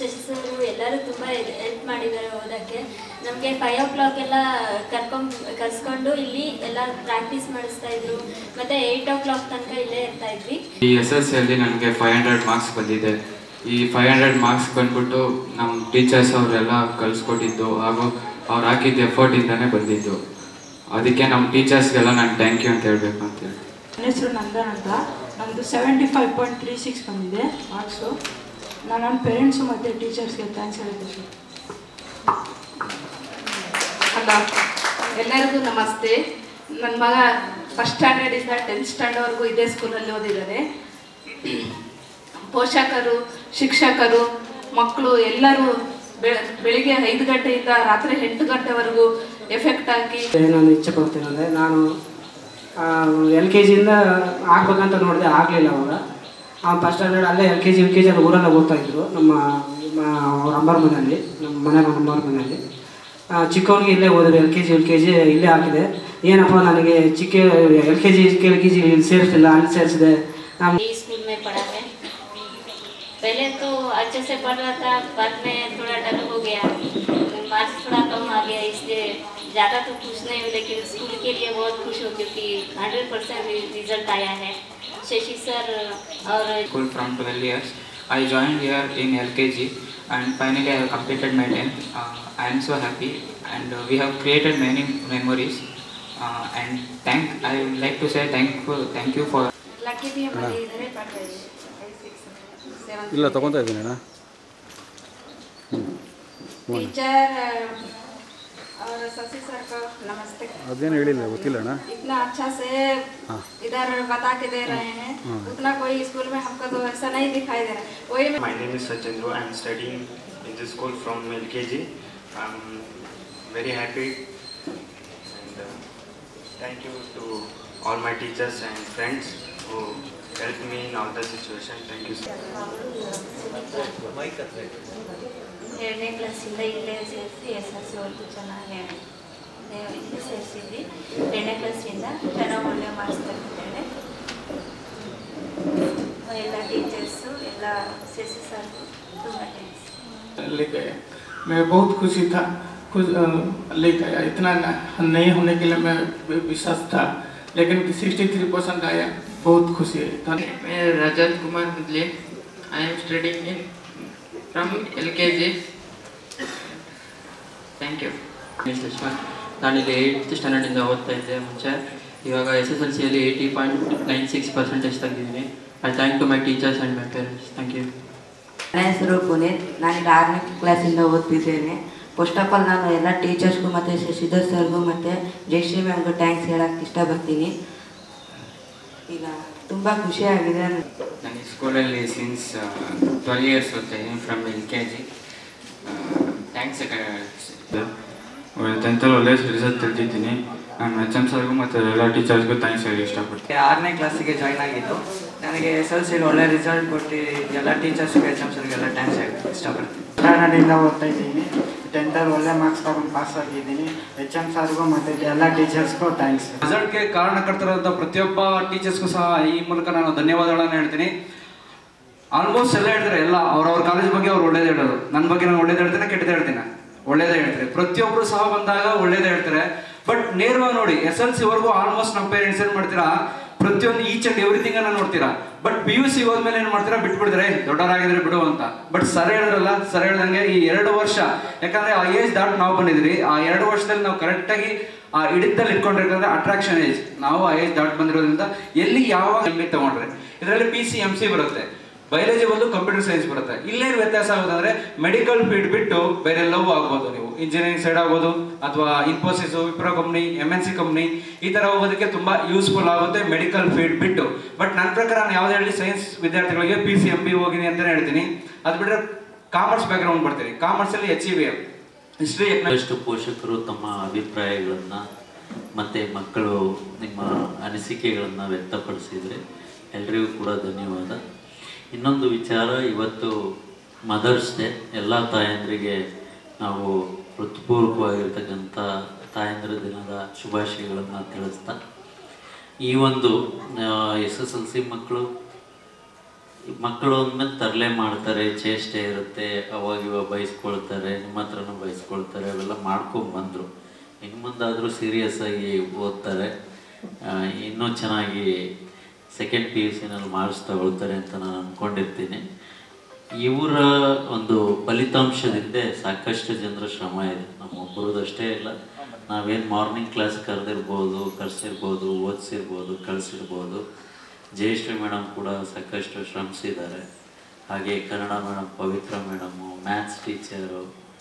ಶಶಿ ಸರ್ ಎಲ್ಲರೂ ತುಂಬ ಹೆಲ್ಪ್ ಮಾಡಿದ್ದಾರೆ ಓದೋಕ್ಕೆ. ನಮಗೆ ಫೈವ್ ಓ ಕ್ಲಾಕ್ ಎಲ್ಲ ಕರ್ಕೊಂಡು ಕರ್ಸ್ಕೊಂಡು ಇಲ್ಲಿ ಎಲ್ಲ ಪ್ರಾಕ್ಟೀಸ್ ಮಾಡಿಸ್ತಾ ಇದ್ರು. ಮತ್ತು ಏಯ್ಟ್ ಓ ಕ್ಲಾಕ್ ತನಕ ಇಲ್ಲೇ ಇರ್ತಾ ಇದ್ವಿ. ಈ ಎಸ್ ಎಸ್ ಸಿಯಲ್ಲಿ ನನಗೆ ಫೈವ್ ಹಂಡ್ರೆಡ್ ಮಾರ್ಕ್ಸ್ ಬಂದಿದೆ. ಈ ಫೈವ್ ಹಂಡ್ರೆಡ್ ಮಾರ್ಕ್ಸ್ ಬಂದ್ಬಿಟ್ಟು ನಮ್ಮ ಟೀಚರ್ಸ್ ಅವರೆಲ್ಲ ಕಲಿಸ್ಕೊಟ್ಟಿದ್ದು ಹಾಗೂ ಅವ್ರು ಹಾಕಿದ್ದ ಎಫರ್ಟಿಂದನೇ ಬಂದಿದ್ದು. ಅದಕ್ಕೆ ನಮ್ಮ ಟೀಚರ್ಸ್ಗೆಲ್ಲ ನಾನು ಥ್ಯಾಂಕ್ ಯು ಅಂತ ಹೇಳಬೇಕು ಅಂತ ಹೇಳಿ. ನನ್ನ ಹೆಸರು ನಂದನ್ ಅಂತ. ನಮ್ಮದು seventy five point three six ಬಂದಿದೆ ಮಾರ್ಕ್ಸು. ನಾನು ನನ್ನ ಪೇರೆಂಟ್ಸು ಮತ್ತು ಟೀಚರ್ಸ್ಗೆ ಥ್ಯಾಂಕ್ಸ್ ಹೇಳ್ತೀನಿ ಸರ್. ಹಲೋ, ಎಲ್ಲರಿಗೂ ನಮಸ್ತೆ. ನನ್ನ ಮಗ ಫಸ್ಟ್ ಸ್ಟ್ಯಾಂಡರ್ಡಿಂದ ಟೆಂತ್ ಸ್ಟ್ಯಾಂಡರ್ಡ್ವರೆಗೂ ಇದೇ ಸ್ಕೂಲಲ್ಲಿ ಓದಿದ್ದಾರೆ. ಪೋಷಕರು, ಶಿಕ್ಷಕರು, ಮಕ್ಕಳು ಎಲ್ಲರೂ ಬೆಳಿಗ್ಗೆ ಐದು ಗಂಟೆಯಿಂದ ರಾತ್ರಿ ಎಂಟು ಗಂಟೆವರೆಗೂ ಎಫೆಕ್ಟ್ ಹಾಕಿ ನಾನು ಇಚ್ಛೆ ಪಡ್ತೀನಿ ಅಂದರೆ ನಾನು ಎಲ್ ಕೆ ಜಿಯಿಂದ ಆಗ್ಬೇಕಂತ ನೋಡಿದೆ, ಆಗಲಿಲ್ಲ. ಅವಾಗ ಅವ್ನು ಫಸ್ಟ್ ಸ್ಟ್ಯಾಂಡರ್ಡ್ ಅಲ್ಲೇ L K G U K G ಅಲ್ಲಿ ಊರಲ್ಲೇ ಓದ್ತಾಯಿದ್ರು ನಮ್ಮ ಅವ್ರ ಅಮ್ಮರ ಮನೆಯಲ್ಲಿ, ನಮ್ಮ ಮನೆ ಅಮ್ಮರ ಮನೆಯಲ್ಲಿ. ಚಿಕ್ಕವನಿಗೆ ಇಲ್ಲೇ ಹೋದ್ರು, L K G L K G ಇಲ್ಲೇ ಹಾಕಿದೆ. ಏನಪ್ಪ ನನಗೆ ಚಿಕ್ಕ L K G L K G ಇಲ್ಲಿ ಸೇರಿಸಿಲ್ಲ, ಅಲ್ಲಿ ಸೇರಿಸಿದೆ. ನಾನು स्कूल में पढ़ा है. पहले तो अच्छे से पढ़ रहा था, बाद में थोड़ा डल हो गया, मार्क्स थोड़ा कम आ गया, इसलिए ज़्यादा तो खुश नहीं हूँ, लेकिन स्कूल के लिए बहुत खुश हूँ क्योंकि हंड्रेड परसेंट रिजल्ट आया है. शशि सर और School from twelve years. I joined here in L K G and finally I have completed my tenth. Uh, I am so happy and uh, we have created many memories uh, and thank I would like to say thank you, thank you for lucky ಬಿ ಹಮಾರೆ ಇಧರೆ ಪढ़ते हैं. ಇಲ್ಲ ತಗೊಂತಾ ಇದ್ದೀನಿ ಅಣ್ಣ. Teacher और Shashi sir को नमस्ते. ಅದೇನು ಹೇಳಿಲ್ಲ ಗೊತ್ತಿಲ್ಲ ಅಣ್ಣ. इतना अच्छा से इधर बता के दे रहे हैं, उतना कोई स्कूल में हमको तो ऐसा नहीं दिखाई दे रहा. वही My name is Sachendra. I am studying in this school from L K G. I am very happy and uh, thank you to all my teachers and friends who helped me in all the situation. Thank you sir. ಎರಡನೇ ಕ್ಲಾಸಿಂದ ಇಲ್ಲೇ ಸೇರಿಸಿ S L ಸಿವರೆಗೂ ಚೆನ್ನಾಗಿ ಇಲ್ಲೇ ಸೇರಿಸಿದ್ವಿ. ಎರಡನೇ ಕ್ಲಾಸಿಂದ ಚೆನ್ನಾಗಿ ಒಳ್ಳೆ ಮಾರ್ಕ್ಸ್ ತೆಗೆದಿದ್ದೇನೆ. ಎಲ್ಲ ಟೀಚರ್ಸು ಎಲ್ಲ ಶಶಿ ಸರ್ಗೂ ತುಂಬ ಥ್ಯಾಂಕ್ಸ್. ले गए, मैं बहुत खुशी था, कुछ ले गया. इतना नहीं होने के लिए मैं विश्वास था, लेकिन सिक्सटी थ्री परसेंट आया. बहुत खुशी है. मैं Rajat Kumar Mudle. I am studying in from L K G. Thank you. ನಾನಿಲ್ಲಿ ಏಯ್ತ್ ಸ್ಟ್ಯಾಂಡರ್ಡಿಂದ ಓದ್ತಾ ಇದ್ದೆ ಮುಂಚೆ. ಇವಾಗ ಎಸ್ ಎಸ್ ಎಲ್ ಸಿಯಲ್ಲಿ eighty point nine six percentage ತೆಗೆದಿದ್ದೀನಿ. I thank to my teachers and my parents. Thank you. ನನ್ನ ಹೆಸರು ಪುನೀತ್. ನಾನೀಗ ಆರನೇ ಕ್ಲಾಸಿಂದ ಓದ್ತಿದ್ದೇನೆ. ಫಸ್ಟ್ ಆಫ್ ಆಲ್ ನಾನು ಎಲ್ಲ ಟೀಚರ್ಸ್ಗೂ ಮತ್ತು ಶಶಿಧರ್ ಸರ್ಗೂ ಮತ್ತು ಜಯಶ್ರೀ ಮ್ಯಾಮ್ಗೂ ಟ್ಯಾಂಕ್ಸ್ ಹೇಳೋಕ್ಕೆ ಇಷ್ಟಪಡ್ತೀನಿ. ಈಗ ತುಂಬ ಖುಷಿಯಾಗಿದೆ. ನಾನು ಈ ಸ್ಕೂಲಲ್ಲಿ ಸಿನ್ಸ್ ಟ್ವೆಲ್ ಇಯರ್ಸ್ ಓದ್ತಾ ಇದ್ದೀನಿ from L K G. Thanks. ಟೆಂತಲ್ಲಿ ಒಳ್ಳೆ ರಿಸಲ್ಟ್ ತೆಗೆದಿದ್ದೀನಿ. ನಾನು ಎಚ್ ಎಮ್ ಸರ್ಗೂ ಮತ್ತು ಎಲ್ಲ ಟೀಚರ್ಸ್ಗೂ ಥ್ಯಾಂಕ್ಸ್ ಹೇಳಿ ಇಷ್ಟಪಡ್ತೀನಿ. ಆರನೇ ಕ್ಲಾಸಿಗೆ ಜಾಯ್ನ್ ಆಗಿದ್ದು ನನಗೆ ಎಸ್ ಎಲ್ ಸಿಲಿ ಒಳ್ಳೆ ರಿಸಲ್ಟ್ ಕೊಟ್ಟು ಎಲ್ಲ ಟೀಚರ್ಸ್ಗೆ ಎಚ್ ಎಮ್ ಸರ್ಗೆಲ್ಲ ಥ್ಯಾಂಕ್ಸ್ ಹೇಳಿ ಇಷ್ಟಪಡ್ತೀನಿ. ಸ್ಟ್ಯಾಂಡರ್ಡಿಂದ ಓದ್ತಾ ಇದ್ದೀನಿ. ಟೆಂತಲ್ಲಿ ಒಳ್ಳೆ ಮಾರ್ಕ್ಸ್ ತಗೊಂಡು ಪಾಸ್ ಆಗಿದ್ದೀನಿ. ಎಚ್ ಎಮ್ ಸರ್ಗೂ ಮತ್ತು ಎಲ್ಲ ಟೀಚರ್ಸ್ಗೂ ಥ್ಯಾಂಕ್ಸ್. ರಿಸಲ್ಟ್ಗೆ ಕಾರಣಕರ್ತರಾದಂಥ ಪ್ರತಿಯೊಬ್ಬ ಟೀಚರ್ಸ್ಗೂ ಸಹ ಈ ಮೂಲಕ ನಾನು ಧನ್ಯವಾದಗಳನ್ನು ಹೇಳ್ತೀನಿ. ಆಲ್ಮೋಸ್ಟ್ ಎಲ್ಲ ಹೇಳ್ತಾರೆ, ಎಲ್ಲ ಅವ್ರವ್ರ ಕಾಲೇಜ್ ಬಗ್ಗೆ ಅವ್ರು ಒಳ್ಳೇದು ಹೇಳೋದು. ನನ್ನ ಬಗ್ಗೆ ನಾನು ಒಳ್ಳೇದು ಹೇಳ್ತೇನೆ, ಕೆಟ್ಟದ್ದು ಹೇಳ್ತೀನಿ. ಒಳ್ಳೇದೇ ಹೇಳ್ತಾರೆ. ಪ್ರತಿಯೊಬ್ಬರು ಸಹ ಬಂದಾಗ ಒಳ್ಳೇದೇ ಹೇಳ್ತಾರೆ. ಬಟ್ ನೇರವಾಗಿ ನೋಡಿ, ಎಸ್ ಎಲ್ ಸಿವರೆಗೂ ಆಲ್ಮೋಸ್ಟ್ ನಮ್ಮ ಪೇರೆಂಟ್ಸ್ ಏನು ಮಾಡ್ತೀರಾ, ಪ್ರತಿಯೊಂದು ಈಚ್ ಅಂಡ್ ಎವ್ರಿಥಿಂಗ್ ಅನ್ನ ನೋಡ್ತೀರಾ. ಬಟ್ ಪಿ ಯು ಸಿ ಹೋದ್ಮೇಲೆ ಏನು ಮಾಡ್ತೀರಾ, ಬಿಟ್ಬಿಡ್ತಾರೆ, ದೊಡ್ಡವರಾಗಿದ್ರೆ ಬಿಡು ಅಂತ. ಬಟ್ ಸರ್ ಹೇಳಿದ್ರಲ್ಲ, ಸರ್ ಹೇಳ್ದಂಗೆ ಈ ಎರಡು ವರ್ಷ, ಯಾಕಂದ್ರೆ ಆ ಏಜ್ ದಾಟ್ ನಾವು ಬಂದಿದ್ರಿ, ಆ ಎರಡು ವರ್ಷದಲ್ಲಿ ನಾವು ಕರೆಕ್ಟಾಗಿ ಆ ಹಿಡಿತಲ್ಲಿ ಇಟ್ಕೊಂಡಿರ್ಬೇಕಂದ್ರೆ ಅಟ್ರಾಕ್ಷನ್ ಏಜ್, ನಾವು ಆ ಏಜ್ ದಾಟ್ ಬಂದಿರೋದ್ರಿಂದ ಎಲ್ಲಿ ಯಾವಾಗ ಎಮ್ಮೆ ತಗೊಂಡ್ರೆ ಇದರಲ್ಲಿ ಪಿ ಸಿ ಎಂ ಸಿ ಬರುತ್ತೆ, ಬಯಾಲಜಿ ಬಂದು ಕಂಪ್ಯೂಟರ್ ಸೈನ್ಸ್ ಬರುತ್ತೆ. ಇಲ್ಲೇನು ವ್ಯತ್ಯಾಸ ಆಗೋದಂದ್ರೆ ಮೆಡಿಕಲ್ ಫೀಲ್ಡ್ ಬಿಟ್ಟು ಬೇರೆ ಎಲ್ಲವೂ ಆಗ್ಬೋದು. ನೀವು ಇಂಜಿನಿಯರಿಂಗ್ ಸೈಡ್ ಆಗ್ಬೋದು, ಅಥವಾ Infosys, Wipro company, M N C company, ಈ ತರ ಹೋಗೋದಕ್ಕೆ ತುಂಬಾ ಯೂಸ್ಫುಲ್ ಆಗುತ್ತೆ ಮೆಡಿಕಲ್ ಫೀಲ್ಡ್ ಬಿಟ್ಟು. ಬಟ್ ನನ್ನ ಪ್ರಕಾರ ನಾನು ಯಾವ್ದು ಹೇಳಿ ಸೈನ್ಸ್ ವಿದ್ಯಾರ್ಥಿಗಳಿಗೆ ಪಿ ಸಿ ಎಂ ಬಿ ಹೋಗಿನಿ ಅಂತಾನೆ ಹೇಳ್ತೀನಿ. ಅದು ಬಿಟ್ಟರೆ ಕಾಮರ್ಸ್ ಬ್ಯಾಕ್ ಗ್ರೌಂಡ್ ಬರ್ತೀನಿ. ಕಾಮರ್ಸ್ ಅಲ್ಲಿ ಎಚ್ ಇ ವಿ ಹಿಸ್ಟ್ರಿ. ಎಷ್ಟು ಪೋಷಕರು ತಮ್ಮ ಅಭಿಪ್ರಾಯಗಳನ್ನ ಮತ್ತೆ ಮಕ್ಕಳು ನಿಮ್ಮ ಅನಿಸಿಕೆಗಳನ್ನ ವ್ಯಕ್ತಪಡಿಸಿದ್ರೆ ಎಲ್ರಿಗೂ ಕೂಡ ಧನ್ಯವಾದ. ಇನ್ನೊಂದು ವಿಚಾರ, ಇವತ್ತು ಮದರ್ಸ್ ಡೇ. ಎಲ್ಲ ತಾಯಂದ್ರಿಗೆ ನಾವು ಹೃತ್ಪೂರ್ವಕವಾಗಿರ್ತಕ್ಕಂಥ ತಾಯಂದ್ರ ದಿನದ ಶುಭಾಶಯಗಳನ್ನು ತಿಳಿಸ್ತಾ, ಈ ಒಂದು ಎಸ್ ಎಸ್ ಎಲ್ ಸಿ ಮಕ್ಕಳು ಮಕ್ಕಳು ಅಂದಮೇಲೆ ತರಲೆ ಮಾಡ್ತಾರೆ, ಚೇಷ್ಟೆ ಇರುತ್ತೆ, ಅವಾಗ ಇವಾಗ ಬಯಸ್ಕೊಳ್ತಾರೆ, ನಿಮ್ಮ ಹತ್ರನೂ ಬಯಸ್ಕೊಳ್ತಾರೆ, ಅವೆಲ್ಲ ಮಾಡ್ಕೊಂಬಂದರು. ಇನ್ನು ಮುಂದಾದರೂ ಸೀರಿಯಸ್ ಆಗಿ ಓದ್ತಾರೆ, ಇನ್ನೂ ಚೆನ್ನಾಗಿ ಸೆಕೆಂಡ್ ಪಿ ಯು ಸಿನಲ್ಲಿ ಮಾರ್ಕ್ಸ್ ತಗೊಳ್ತಾರೆ ಅಂತ ನಾನು ಅಂದ್ಕೊಂಡಿರ್ತೀನಿ. ಇವರ ಒಂದು ಫಲಿತಾಂಶದಿಂದ ಸಾಕಷ್ಟು ಜನರ ಶ್ರಮ ಇದೆ, ನಮ್ಮೊಬ್ಬರದಷ್ಟೇ ಇಲ್ಲ. ನಾವೇನು ಮಾರ್ನಿಂಗ್ ಕ್ಲಾಸ್ ಕರೆದಿರ್ಬೋದು, ಕರೆಸಿರ್ಬೋದು, ಓದಿಸಿರ್ಬೋದು, ಕಳಿಸಿರ್ಬೋದು. ಜಯಶ್ರೀ ಮೇಡಮ್ ಕೂಡ ಸಾಕಷ್ಟು ಶ್ರಮಿಸಿದ್ದಾರೆ. ಹಾಗೆ Kannada madam Pavithra madam, maths teacher,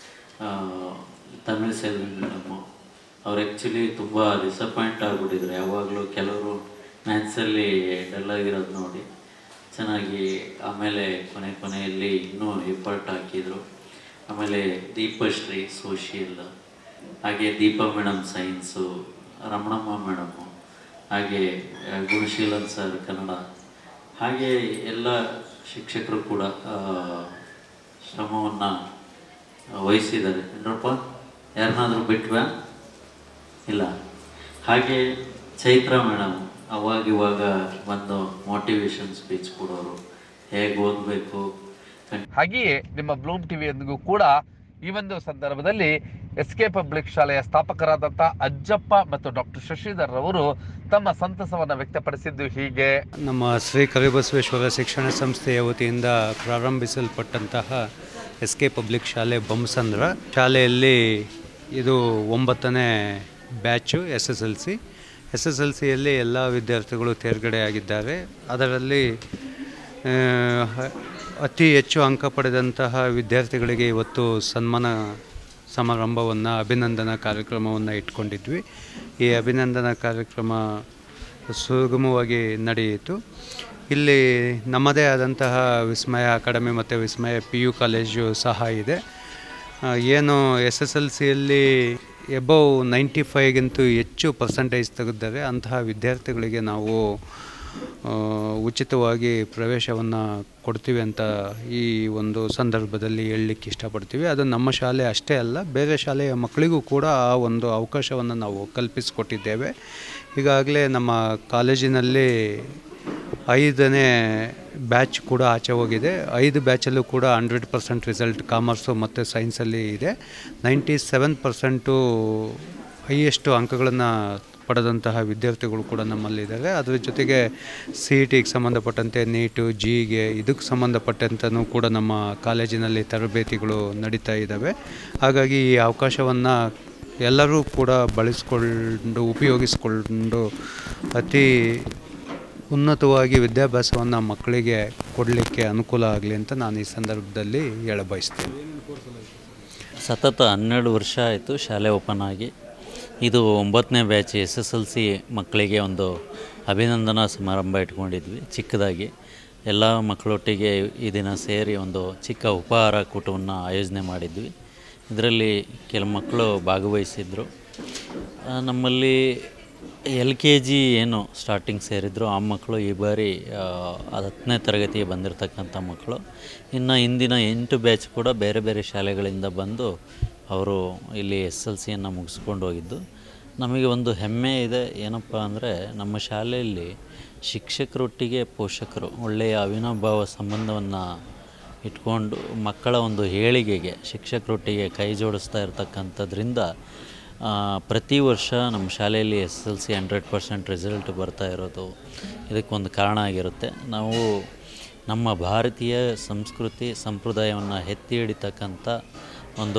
Tamil Selvi madam, ಅವ್ರು ಆ್ಯಕ್ಚುಲಿ ತುಂಬ ಡಿಸಪಾಯಿಂಟ್ ಆಗಿಬಿಟ್ಟಿದ್ರು. ಯಾವಾಗಲೂ ಕೆಲವರು ಮ್ಯಾಥ್ಸಲ್ಲಿ ಡಲ್ಲಾಗಿರೋದು ನೋಡಿ ಚೆನ್ನಾಗಿ ಆಮೇಲೆ ಕೊನೆ ಕೊನೆಯಲ್ಲಿ ಇನ್ನೂ ಎಫರ್ಟ್ ಹಾಕಿದರು. ಆಮೇಲೆ ದೀಪಶ್ರೀ ಸೋಷಿಯಲ್, ಹಾಗೆ Deepa madam science, Ramanamma madam, ಹಾಗೆ ಗುಣಶೀಲನ್ ಸರ್ ಕನ್ನಡ, ಹಾಗೆ ಎಲ್ಲ ಶಿಕ್ಷಕರು ಕೂಡ ಶ್ರಮವನ್ನು ವಹಿಸಿದ್ದಾರೆ. ಏನಪ್ಪ ಯಾರನ್ನಾದರೂ ಬಿಟ್ವಾ? ಇಲ್ಲ. ಹಾಗೆ ಚೈತ್ರ ಮೇಡಮ್ ಅವಾಗಿವಾಗ ಬಂದು ಮೋಟಿವೇಶನ್ ಸ್ಪೀಚ್ ಕೊಡೋರು, ಹೇಗೆ ಓದಬೇಕು. ಹಾಗೆಯೇ ನಿಮ್ಮ ಬ್ಲೂಮ್ ಟಿವಿಯೊಂದಿಗೂ ಕೂಡ ಈ ಒಂದು ಸಂದರ್ಭದಲ್ಲಿ ಎಸ್ ಕೆ ಪಬ್ಲಿಕ್ ಶಾಲೆಯ ಸ್ಥಾಪಕರಾದಂಥ ಅಜ್ಜಪ್ಪ ಮತ್ತು ಡಾಕ್ಟರ್ ಶಶಿಧರ್ ಅವರು ತಮ್ಮ ಸಂತಸವನ್ನು ವ್ಯಕ್ತಪಡಿಸಿದ್ದು ಹೀಗೆ. ನಮ್ಮ ಶ್ರೀ ಕರಿಬಸವೇಶ್ವರ ಶಿಕ್ಷಣ ಸಂಸ್ಥೆಯ ವತಿಯಿಂದ ಪ್ರಾರಂಭಿಸಲ್ಪಟ್ಟಂತಹ ಎಸ್ ಕೆ ಪಬ್ಲಿಕ್ ಶಾಲೆ ಬೊಮ್ಮಸಂದ್ರ ಶಾಲೆಯಲ್ಲಿ ಇದು ಒಂಬತ್ತನೇ batch S S L C. S S L ಸಿಯಲ್ಲಿ ಎಲ್ಲ ವಿದ್ಯಾರ್ಥಿಗಳು ತೇರ್ಗಡೆಯಾಗಿದ್ದಾರೆ. ಅದರಲ್ಲಿ ಅತಿ ಹೆಚ್ಚು ಅಂಕ ಪಡೆದಂತಹ ವಿದ್ಯಾರ್ಥಿಗಳಿಗೆ ಇವತ್ತು ಸನ್ಮಾನ ಸಮಾರಂಭವನ್ನು, ಅಭಿನಂದನಾ ಕಾರ್ಯಕ್ರಮವನ್ನು ಇಟ್ಕೊಂಡಿದ್ವಿ. ಈ ಅಭಿನಂದನಾ ಕಾರ್ಯಕ್ರಮ ಸುಗಮವಾಗಿ ನಡೆಯಿತು. ಇಲ್ಲಿ ನಮ್ಮದೇ ಆದಂತಹ ವಿಸ್ಮಯ ಅಕಾಡೆಮಿ ಮತ್ತು ವಿಸ್ಮಯ ಪಿ ಯು ಕಾಲೇಜು ಸಹ ಇದೆ. ಏನು ಎಸ್ ಎಸ್ ಎಲ್ ಸಿಯಲ್ಲಿ ಎಬವ್ ನೈಂಟಿ ಫೈವ್ಗಿಂತೂ ಹೆಚ್ಚು ಪರ್ಸೆಂಟೇಜ್ ತೆಗೆದಿದ್ದಾರೆ ಅಂತಹ ವಿದ್ಯಾರ್ಥಿಗಳಿಗೆ ನಾವು ಉಚಿತವಾಗಿ ಪ್ರವೇಶವನ್ನು ಕೊಡ್ತೀವಿ ಅಂತ ಈ ಒಂದು ಸಂದರ್ಭದಲ್ಲಿ ಹೇಳಲಿಕ್ಕೆ ಇಷ್ಟಪಡ್ತೀವಿ. ಅದು ನಮ್ಮ ಶಾಲೆ ಅಷ್ಟೇ ಅಲ್ಲ, ಬೇರೆ ಶಾಲೆಯ ಮಕ್ಕಳಿಗೂ ಕೂಡ ಆ ಒಂದು ಅವಕಾಶವನ್ನು ನಾವು ಕಲ್ಪಿಸಿಕೊಟ್ಟಿದ್ದೇವೆ. ಈಗಾಗಲೇ ನಮ್ಮ ಕಾಲೇಜಿನಲ್ಲಿ ಐದನೇ ಬ್ಯಾಚ್ ಕೂಡ ಆಚೆ ಹೋಗಿದೆ. ಐದು ಬ್ಯಾಚಲ್ಲೂ ಕೂಡ ಹಂಡ್ರೆಡ್ ಪರ್ಸೆಂಟ್ ರಿಸಲ್ಟ್ ಕಾಮರ್ಸು ಮತ್ತು ಸೈನ್ಸಲ್ಲಿ ಇದೆ. ನೈಂಟಿ ಸೆವೆನ್ ಪರ್ಸೆಂಟು ಹೈಯೆಸ್ಟು ಅಂಕಗಳನ್ನು ಪಡೆದಂತಹ ವಿದ್ಯಾರ್ಥಿಗಳು ಕೂಡ ನಮ್ಮಲ್ಲಿದ್ದಾರೆ. ಅದರ ಜೊತೆಗೆ ಸಿ ಇ ಟಿಗೆ ಸಂಬಂಧಪಟ್ಟಂತೆ ನೀಟು, ಜಿಗೆ ಇದಕ್ಕೆ ಸಂಬಂಧಪಟ್ಟಂತನೂ ಕೂಡ ನಮ್ಮ ಕಾಲೇಜಿನಲ್ಲಿ ತರಬೇತಿಗಳು ನಡೀತಾ ಇದ್ದಾವೆ. ಹಾಗಾಗಿ ಈ ಅವಕಾಶವನ್ನು ಎಲ್ಲರೂ ಕೂಡ ಬಳಸಿಕೊಂಡು ಉಪಯೋಗಿಸಿಕೊಂಡು ಅತಿ ಉನ್ನತವಾಗಿ ವಿದ್ಯಾಭ್ಯಾಸವನ್ನು ಮಕ್ಕಳಿಗೆ ಕೊಡಲಿಕ್ಕೆ ಅನುಕೂಲ ಆಗಲಿ ಅಂತ ನಾನು ಈ ಸಂದರ್ಭದಲ್ಲಿ ಹೇಳ ಬಯಸ್ತೇನೆ. ಸತತ ಹನ್ನೆರಡು ವರ್ಷ ಆಯಿತು ಶಾಲೆ ಓಪನ್ ಆಗಿ. ಇದು ಒಂಬತ್ತನೇ batch S S L C ಮಕ್ಕಳಿಗೆ ಒಂದು ಅಭಿನಂದನಾ ಸಮಾರಂಭ ಇಟ್ಕೊಂಡಿದ್ವಿ ಚಿಕ್ಕದಾಗಿ. ಎಲ್ಲ ಮಕ್ಕಳೊಟ್ಟಿಗೆ ಈ ದಿನ ಸೇರಿ ಒಂದು ಚಿಕ್ಕ ಉಪಹಾರ ಕೂಟವನ್ನು ಆಯೋಜನೆ ಮಾಡಿದ್ವಿ. ಇದರಲ್ಲಿ ಕೆಲವು ಮಕ್ಕಳು ಭಾಗವಹಿಸಿದ್ರು. ನಮ್ಮಲ್ಲಿ ಎಲ್ ಕೆ ಜಿ ಏನು ಸ್ಟಾರ್ಟಿಂಗ್ ಸೇರಿದ್ರು ಆ ಮಕ್ಕಳು ಈ ಬಾರಿ ಹತ್ತನೇ ತರಗತಿಗೆ ಬಂದಿರತಕ್ಕಂಥ ಮಕ್ಕಳು. ಇನ್ನು ಇಂದಿನ ಎಂಟು ಬ್ಯಾಚ್ ಕೂಡ ಬೇರೆ ಬೇರೆ ಶಾಲೆಗಳಿಂದ ಬಂದು ಅವರು ಇಲ್ಲಿ ಎಸ್ ಎಲ್ ಸಿಯನ್ನು ಮುಗಿಸ್ಕೊಂಡು ಹೋಗಿದ್ದು ನಮಗೆ ಒಂದು ಹೆಮ್ಮೆ ಇದೆ. ಏನಪ್ಪ ಅಂದರೆ ನಮ್ಮ ಶಾಲೆಯಲ್ಲಿ ಶಿಕ್ಷಕರೊಟ್ಟಿಗೆ ಪೋಷಕರು ಒಳ್ಳೆಯ ಅವಿನಾಭಾವ ಸಂಬಂಧವನ್ನು ಇಟ್ಕೊಂಡು ಮಕ್ಕಳ ಒಂದು ಏಳಿಗೆಗೆ ಶಿಕ್ಷಕರೊಟ್ಟಿಗೆ ಕೈ ಜೋಡಿಸ್ತಾ ಇರ್ತಕ್ಕಂಥದ್ರಿಂದ ಪ್ರತಿ ವರ್ಷ ನಮ್ಮ ಶಾಲೆಯಲ್ಲಿ S L C hundred percent result ಬರ್ತಾ ಇರೋದು ಇದಕ್ಕೊಂದು ಕಾರಣ ಆಗಿರುತ್ತೆ. ನಾವು ನಮ್ಮ ಭಾರತೀಯ ಸಂಸ್ಕೃತಿ ಸಂಪ್ರದಾಯವನ್ನು ಎತ್ತಿ ಹಿಡಿತಕ್ಕಂಥ ಒಂದು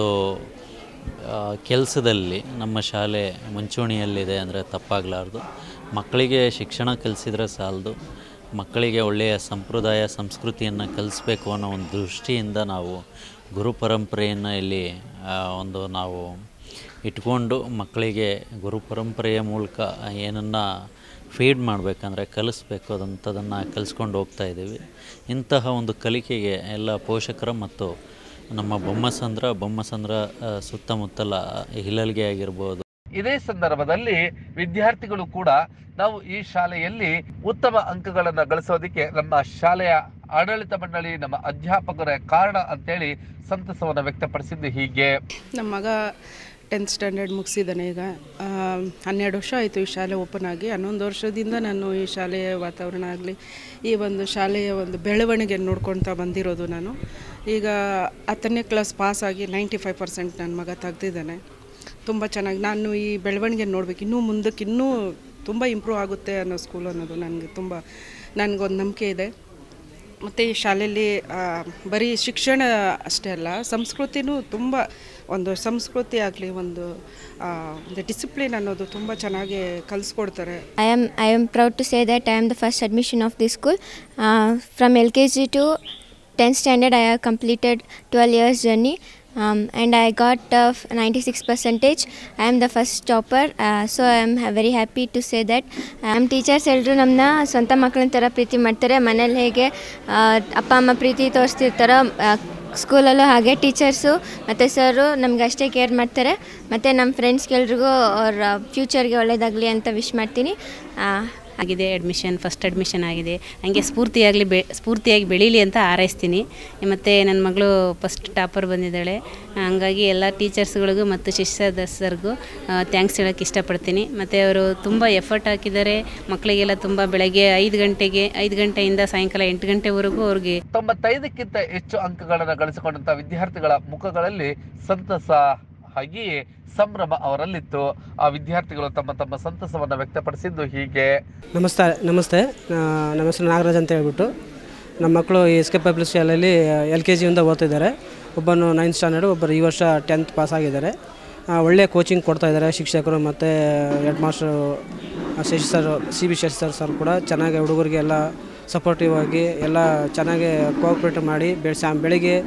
ಕೆಲಸದಲ್ಲಿ ನಮ್ಮ ಶಾಲೆ ಮುಂಚೂಣಿಯಲ್ಲಿದೆ ಅಂದರೆ ತಪ್ಪಾಗಲಾರ್ದು. ಮಕ್ಕಳಿಗೆ ಶಿಕ್ಷಣ ಕಲಿಸಿದರೆ ಸಾಲದು, ಮಕ್ಕಳಿಗೆ ಒಳ್ಳೆಯ ಸಂಪ್ರದಾಯ ಸಂಸ್ಕೃತಿಯನ್ನು ಕಲಿಸ್ಬೇಕು ಅನ್ನೋ ಒಂದು ದೃಷ್ಟಿಯಿಂದ ನಾವು ಗುರು ಪರಂಪರೆಯನ್ನು ಇಲ್ಲಿ ಒಂದು ನಾವು ಇಟ್ಕೊಂಡು ಮಕ್ಕಳಿಗೆ ಗುರು ಪರಂಪರೆಯ ಮೂಲಕ ಏನನ್ನು ಫೀಡ್ ಮಾಡಬೇಕಂದ್ರೆ ಕಲಿಸ್ಬೇಕು ಅದಂಥದನ್ನು ಕಲಿಸ್ಕೊಂಡು ಹೋಗ್ತಾ ಇದ್ದೀವಿ. ಇಂತಹ ಒಂದು ಕಲಿಕೆಗೆ ಎಲ್ಲ ಪೋಷಕರ ಮತ್ತು ನಮ್ಮ ಬೊಮ್ಮಸಂದ್ರ ಬೊಮ್ಮಸಂದ್ರ ಸುತ್ತಮುತ್ತಲ ಹಿಲಲ್ಗೆ ಆಗಿರ್ಬೋದು. ಇದೇ ಸಂದರ್ಭದಲ್ಲಿ ವಿದ್ಯಾರ್ಥಿಗಳು ಕೂಡ ನಾವು ಈ ಶಾಲೆಯಲ್ಲಿ ಉತ್ತಮ ಅಂಕಗಳನ್ನು ಗಳಿಸೋದಕ್ಕೆ ನಮ್ಮ ಶಾಲೆಯ ಆಡಳಿತ ಮಂಡಳಿ ನಮ್ಮ ಅಧ್ಯಾಪಕರ ಕಾರಣ ಅಂತೇಳಿ ಸಂತಸವನ್ನು ವ್ಯಕ್ತಪಡಿಸಿದ್ದು ಹೀಗೆ. ನಮ್ಮ ಮಗ ಟೆಂತ್ ಸ್ಟ್ಯಾಂಡರ್ಡ್ ಮುಗಿಸಿದ್ದಾನೆ ಈಗ. ಹನ್ನೆರಡು ವರ್ಷ ಆಯಿತು ಈ ಶಾಲೆ ಓಪನ್ ಆಗಿ. ಹನ್ನೊಂದು ವರ್ಷದಿಂದ ನಾನು ಈ ಶಾಲೆಯ ವಾತಾವರಣ ಆಗಲಿ ಈ ಒಂದು ಶಾಲೆಯ ಒಂದು ಬೆಳವಣಿಗೆ ನೋಡ್ಕೊಳ್ತಾ ಬಂದಿರೋದು ನಾನು. ಈಗ ಹತ್ತನೇ ಕ್ಲಾಸ್ ಪಾಸಾಗಿ ನೈಂಟಿ ಫೈವ್ ಪರ್ಸೆಂಟ್ ನನ್ನ ಮಗ ತೆಗ್ದಿದ್ದಾನೆ. ತುಂಬ ಚೆನ್ನಾಗಿ ನಾನು ಈ ಬೆಳವಣಿಗೆ ನೋಡಬೇಕು, ಇನ್ನೂ ಮುಂದಕ್ಕೆ ಇನ್ನೂ ತುಂಬ ಇಂಪ್ರೂವ್ ಆಗುತ್ತೆ ಅನ್ನೋ ಸ್ಕೂಲ್ ಅನ್ನೋದು ನನಗೆ ತುಂಬ ನನಗೊಂದು ನಂಬಿಕೆ ಇದೆ. ಮತ್ತು ಈ ಶಾಲೆಯಲ್ಲಿ ಬರೀ ಶಿಕ್ಷಣ ಅಷ್ಟೇ ಅಲ್ಲ, ಸಂಸ್ಕೃತಿನೂ ತುಂಬ ಒಂದು ಸಂಸ್ಕೃತಿ ಆಗಲಿ ಒಂದು ಒಂದು ಡಿಸಿಪ್ಲಿನ್ ಅನ್ನೋದು ತುಂಬ ಚೆನ್ನಾಗಿ ಕಲಿಸ್ಕೊಡ್ತಾರೆ. I am I am proud to say that I am the first admission of this school. Uh, from L K G to tenth standard I have completed twelve years journey. Um, and I got uh, ninety-six percentage. I am the first topper, uh, so I am very happy to say that. ನಮ್ಮ teachers ಎಲ್ಲರೂ ನಮ್ಮನ್ನ ಸ್ವಂತ ಮಕ್ಕಳ ಥರ ಪ್ರೀತಿ ಮಾಡ್ತಾರೆ. ಮನೇಲಿ ಹೇಗೆ ಅಪ್ಪ ಅಮ್ಮ ಪ್ರೀತಿ ತೋರಿಸ್ತಿರ್ತಾರೋ ಸ್ಕೂಲಲ್ಲೂ ಹಾಗೆ ಟೀಚರ್ಸು ಮತ್ತು ಸರು ನಮ್ಗೆ ಅಷ್ಟೇ ಕೇರ್ ಮಾಡ್ತಾರೆ. ಮತ್ತು ನಮ್ಮ ಫ್ರೆಂಡ್ಸ್ಗೆಲ್ರಿಗೂ ಅವ್ರ ಫ್ಯೂಚರ್ಗೆ ಒಳ್ಳೆಯದಾಗಲಿ ಅಂತ ವಿಶ್ ಮಾಡ್ತೀನಿ. ಆಗಿದೆ ಅಡ್ಮಿಷನ್, ಫಸ್ಟ್ ಅಡ್ಮಿಷನ್ ಆಗಿದೆ. ಹಂಗೆ ಸ್ಫೂರ್ತಿಯಾಗಲಿ ಬೆ ಸ್ಫೂರ್ತಿಯಾಗಿ ಬೆಳೀಲಿ ಅಂತ ಹಾರೈಸ್ತೀನಿ. ಮತ್ತು ನನ್ನ ಮಗಳು ಫಸ್ಟ್ ಟಾಪರ್ ಬಂದಿದ್ದಾಳೆ. ಹಂಗಾಗಿ ಎಲ್ಲ ಟೀಚರ್ಸ್ಗಳಿಗೂ ಮತ್ತು ಶಿಕ್ಷಕ ಸರ್ಗೂ ಥ್ಯಾಂಕ್ಸ್ ಹೇಳೋಕ್ಕೆ ಇಷ್ಟಪಡ್ತೀನಿ. ಮತ್ತು ಅವರು ತುಂಬ ಎಫರ್ಟ್ ಹಾಕಿದ್ದಾರೆ. ಮಕ್ಕಳಿಗೆಲ್ಲ ತುಂಬ ಬೆಳಗ್ಗೆ ಐದು ಗಂಟೆಗೆ ಐದು ಗಂಟೆಯಿಂದ ಸಾಯಂಕಾಲ ಎಂಟು ಗಂಟೆವರೆಗೂ ಅವ್ರಿಗೆ ತೊಂಬತ್ತೈದಕ್ಕಿಂತ ಹೆಚ್ಚು ಅಂಕಗಳನ್ನು ಗಳಿಸಿಕೊಂಡಂಥ ವಿದ್ಯಾರ್ಥಿಗಳ ಮುಖಗಳಲ್ಲಿ ಸಂತಸ ಹಾಗೆಯೇ ಸಂಭ್ರಮ ಅವರಲ್ಲಿತ್ತು. ಆ ವಿದ್ಯಾರ್ಥಿಗಳು ತಮ್ಮ ತಮ್ಮ ಸಂತಸವನ್ನು ವ್ಯಕ್ತಪಡಿಸಿದ್ದು ಹೀಗೆ. ನಮಸ್ತೆ ನಮಸ್ತೆ ನಮ್ಮ ಹೆಸರು ನಾಗರಾಜ್ ಅಂತ ಹೇಳ್ಬಿಟ್ಟು ನಮ್ಮ ಮಕ್ಕಳು ಈ ಎಸ್ ಕೆ ಪಬ್ಲಿಕ್ ಶಾಲೆಯಲ್ಲಿ ಎಲ್ ಕೆ ಜಿಯಿಂದ ಓದ್ತಿದ್ದಾರೆ. ಒಬ್ಬನು ನೈನ್ತ್ ಸ್ಟ್ಯಾಂಡರ್ಡು, ಒಬ್ಬರು ಈ ವರ್ಷ ಟೆಂತ್ ಪಾಸ್ ಆಗಿದ್ದಾರೆ. ಒಳ್ಳೆಯ ಕೋಚಿಂಗ್ ಕೊಡ್ತಾಯಿದ್ದಾರೆ ಶಿಕ್ಷಕರು ಮತ್ತು head master Shashi sir, C B Shashi sir sir ಕೂಡ ಚೆನ್ನಾಗಿ ಹುಡುಗರಿಗೆ ಎಲ್ಲ ಸಪೋರ್ಟಿವ್ ಆಗಿ ಎಲ್ಲ ಚೆನ್ನಾಗಿ ಕೋಆಪ್ರೇಟ್ ಮಾಡಿ ಬೆಳ್ ಬೆಳಿಗ್ಗೆ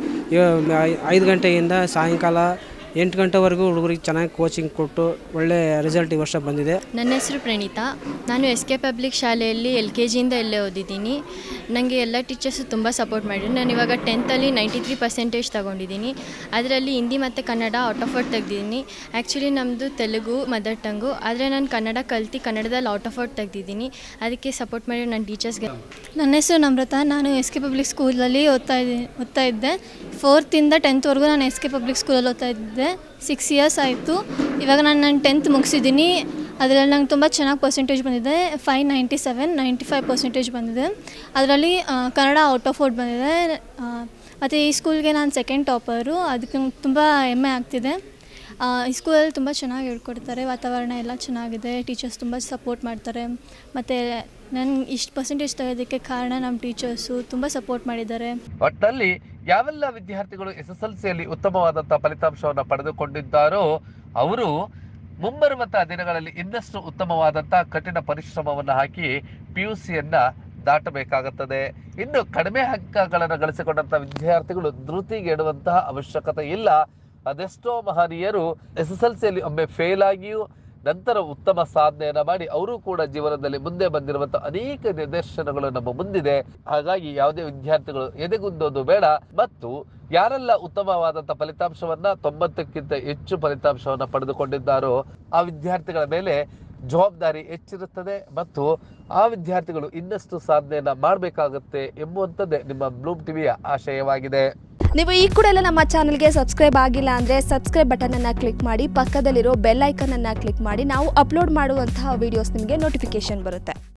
ಐದು ಗಂಟೆಯಿಂದ ಸಾಯಂಕಾಲ ಎಂಟು ಗಂಟೆವರೆಗೂ ಹುಡುಗರಿಗೆ ಚೆನ್ನಾಗಿ ಕೋಚಿಂಗ್ ಕೊಟ್ಟು ಒಳ್ಳೆಯ ರಿಸಲ್ಟ್ ಈ ವರ್ಷ ಬಂದಿದೆ. ನನ್ನ ಹೆಸರು ಪ್ರಣೀತಾ. ನಾನು ಎಸ್ ಕೆ ಪಬ್ಲಿಕ್ ಶಾಲೆಯಲ್ಲಿ ಎಲ್ ಕೆ ಜಿಯಿಂದ ಎಲ್ಲೇ ಓದಿದ್ದೀನಿ. ನನಗೆ ಎಲ್ಲ ಟೀಚರ್ಸು ತುಂಬ ಸಪೋರ್ಟ್ ಮಾಡಿದ್ರು. ನಾನು ಇವಾಗ ಟೆಂತಲ್ಲಿ ನೈಂಟಿ ತ್ರೀ ಪರ್ಸೆಂಟೇಜ್ ತೊಗೊಂಡಿದ್ದೀನಿ. ಅದರಲ್ಲಿ ಹಿಂದಿ ಮತ್ತು ಕನ್ನಡ ಔಟ್ ಆಫ್ ಔಟ್ ತೆಗ್ದಿದ್ದೀನಿ. ಆ್ಯಕ್ಚುಲಿ ನಮ್ಮದು ತೆಲುಗು ಮದರ್ ಟಂಗು, ಆದರೆ ನಾನು ಕನ್ನಡ ಕಲ್ತು ಕನ್ನಡದಲ್ಲಿ ಔಟ್ ಆಫ್ ಔಟ್ ತೆಗ್ದಿದ್ದೀನಿ. ಅದಕ್ಕೆ ಸಪೋರ್ಟ್ ಮಾಡಿ ನನ್ನ ಟೀಚರ್ಸ್ಗೆ. ನನ್ನ ಹೆಸರು ನಮ್ರತ. ನಾನು ಎಸ್ ಕೆ ಪಬ್ಲಿಕ್ ಸ್ಕೂಲಲ್ಲಿ ಓದ್ತಾ ಇದ್ದೀನಿ ಓದ್ತಾ ಇದ್ದೆ ಫೋರ್ತಿಂದ ಟೆಂತ್ವರೆಗೂ ನಾನು ಎಸ್ ಕೆ ಪಬ್ಲಿಕ್ ಸ್ಕೂಲಲ್ಲಿ ಓದ್ತಾ ಇದ್ದೆ. ಸಿಕ್ಸ್ ಇಯರ್ಸ್ ಆಯಿತು. ಇವಾಗ ನಾನು ನಾನು ಟೆಂತ್ ಮುಗಿಸಿದ್ದೀನಿ. ಅದರಲ್ಲಿ ನಂಗೆ ತುಂಬ ಚೆನ್ನಾಗಿ ಪರ್ಸೆಂಟೇಜ್ ಬಂದಿದೆ. Five ninety seven ninety five percentage ಬಂದಿದೆ. ಅದರಲ್ಲಿ ಕನ್ನಡ ಔಟ್ ಆಫ್ ಔಟ್ ಬಂದಿದೆ. ಮತ್ತು ಈ ಸ್ಕೂಲ್ಗೆ ನಾನು ಸೆಕೆಂಡ್ ಟಾಪರು. ಅದಕ್ಕೆ ತುಂಬ ಹೆಮ್ಮೆ ಆಗ್ತಿದೆ. ಈ ಸ್ಕೂಲಲ್ಲಿ ತುಂಬ ಚೆನ್ನಾಗಿ ಹೇಳ್ಕೊಡ್ತಾರೆ. ವಾತಾವರಣ ಎಲ್ಲ ಚೆನ್ನಾಗಿದೆ. ಟೀಚರ್ಸ್ ತುಂಬ ಸಪೋರ್ಟ್ ಮಾಡ್ತಾರೆ. ಮತ್ತು ನನ್ಗೆ ಇಷ್ಟು ಪರ್ಸೆಂಟೇಜ್ ತೆಗೆಯೋದಕ್ಕೆ ಕಾರಣ ನಮ್ಮ ಟೀಚರ್ಸು ತುಂಬ ಸಪೋರ್ಟ್ ಮಾಡಿದ್ದಾರೆ. ಒಟ್ಟಿನಲ್ಲಿ ಯಾವೆಲ್ಲ ವಿದ್ಯಾರ್ಥಿಗಳು ಎಸ್ ಎಸ್ ಎಲ್ ಸಿಯಲ್ಲಿ ಉತ್ತಮವಾದಂಥ ಫಲಿತಾಂಶವನ್ನು ಪಡೆದುಕೊಂಡಿದ್ದಾರೋ ಅವರು ಮುಂಬರುವಂತಹ ದಿನಗಳಲ್ಲಿ ಇನ್ನಷ್ಟು ಉತ್ತಮವಾದಂಥ ಕಠಿಣ ಪರಿಶ್ರಮವನ್ನು ಹಾಕಿ ಪಿ ಯು ಸಿಯನ್ನು ದಾಟಬೇಕಾಗುತ್ತದೆ. ಇನ್ನು ಕಡಿಮೆ ಅಂಕಗಳನ್ನು ಗಳಿಸಿಕೊಂಡಂಥ ವಿದ್ಯಾರ್ಥಿಗಳು ಧೃತಿಗೆಡುವಂತಹ ಅವಶ್ಯಕತೆ ಇಲ್ಲ. ಅದೆಷ್ಟೋ ಮಹನೀಯರು ಎಸ್ ಎಸ್ ಎಲ್ ಸಿಯಲ್ಲಿ ಒಮ್ಮೆ ಫೇಲ್ ಆಗಿಯೂ ನಂತರ ಉತ್ತಮ ಸಾಧನೆಯನ್ನ ಮಾಡಿ ಅವರು ಕೂಡ ಜೀವನದಲ್ಲಿ ಮುಂದೆ ಬಂದಿರುವಂತಹ ಅನೇಕ ನಿದರ್ಶನಗಳು ನಮ್ಮ ಮುಂದಿದೆ. ಹಾಗಾಗಿ ಯಾವುದೇ ವಿದ್ಯಾರ್ಥಿಗಳು ಎದೆಗುಂದೋದು ಬೇಡ. ಮತ್ತು ಯಾರೆಲ್ಲ ಉತ್ತಮವಾದಂತಹ ಫಲಿತಾಂಶವನ್ನ ತೊಂಬತ್ತಕ್ಕಿಂತ ಹೆಚ್ಚು ಫಲಿತಾಂಶವನ್ನ ಪಡೆದುಕೊಂಡಿದ್ದಾರೋ ಆ ವಿದ್ಯಾರ್ಥಿಗಳ ಮೇಲೆ ಜವಾಬ್ದಾರಿ ಹೆಚ್ಚಿರುತ್ತದೆ ಮತ್ತು ಆ ವಿದ್ಯಾರ್ಥಿಗಳು ಇನ್ನಷ್ಟು ಸಾಧನೆಯನ್ನ ಮಾಡಬೇಕಾಗುತ್ತೆ ಎಂಬುವಂಥದ್ದೇ ನಿಮ್ಮ ಬ್ಲೂಮ್ ಟಿವಿಯ ಆಶಯವಾಗಿದೆ. ನೀವು ಈ ಕೂಡ ಎಲ್ಲ ನಮ್ಮ ಚಾನಲ್ಗೆ ಸಬ್ಸ್ಕ್ರೈಬ್ ಆಗಿಲ್ಲ ಅಂದರೆ ಸಬ್ಸ್ಕ್ರೈಬ್ ಬಟನನ್ನು ಕ್ಲಿಕ್ ಮಾಡಿ, ಪಕ್ಕದಲ್ಲಿರೋ ಬೆಲ್ ಐಕನನ್ನು ಕ್ಲಿಕ್ ಮಾಡಿ. ನಾವು ಅಪ್ಲೋಡ್ ಮಾಡುವಂತಹ ವೀಡಿಯೋಸ್ ನಿಮಗೆ ನೋಟಿಫಿಕೇಶನ್ ಬರುತ್ತೆ.